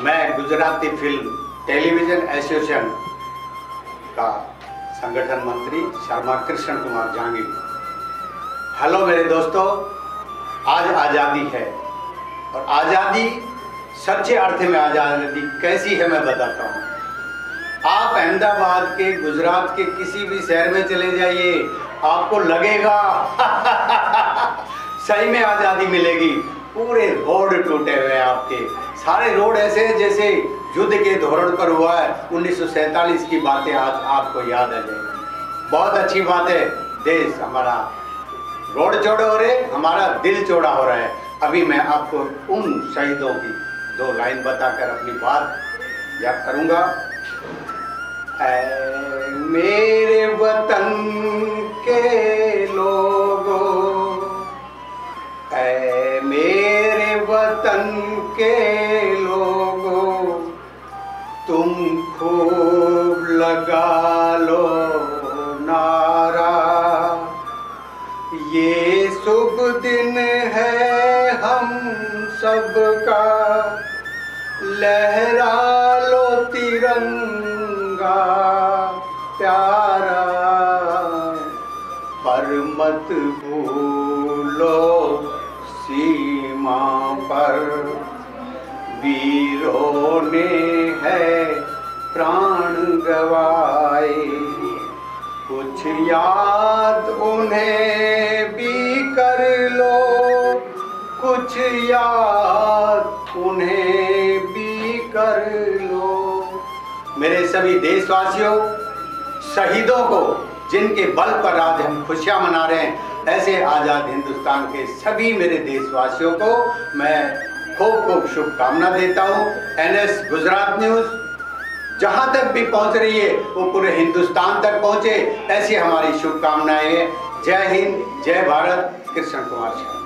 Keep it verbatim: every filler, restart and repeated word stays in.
मैं Gujarati film television association का संगठन मंत्री शर्मा कृष्ण कुमार जहांगीर। हेलो मेरे दोस्तों, आज आज़ादी है और आज़ादी सच्चे अर्थ में आज़ादी कैसी है मैं बताता हूँ। आप अहमदाबाद के, गुजरात के किसी भी शहर में चले जाइए, आपको लगेगा सही में आज़ादी मिलेगी। पूरे रोड टूटे हुए हैं, आपके सारे रोड ऐसे हैं जैसे युद्ध के धोरण पर हुआ है। उन्नीस सौ सैंतालीस की बातें आज आपको याद आ जाएगी। बहुत अच्छी बात है, देश हमारा रोड चौड़े हो रहे, हमारा दिल चौड़ा हो रहा है। अभी मैं आपको उन शहीदों की दो लाइन बताकर अपनी बात याद करूंगा। ऐ मेरे वतन के लोगों, ऐ मेरे वतन के लोगों, तुम खूब लगा लो नारा। ये शुभ दिन है हम सबका, लहरा लो तिरंगा प्यारा। पर मत भूलो सीमा पर वीरों ने है प्राण गवाए। कुछ याद उन्हें भी कर लो, कुछ याद उन्हें भी कर लो। मेरे सभी देशवासियों, शहीदों को जिनके बल पर आज हम खुशियां मना रहे हैं, ऐसे आज़ाद हिंदुस्तान के सभी मेरे देशवासियों को मैं खूब खूब शुभकामना देता हूँ। एनएस गुजरात न्यूज़ जहाँ तक भी पहुँच रही है वो पूरे हिंदुस्तान तक पहुँचे, ऐसी हमारी शुभकामनाएं हैं। जय हिंद, जय भारत। कृष्ण कुमार शर्मा।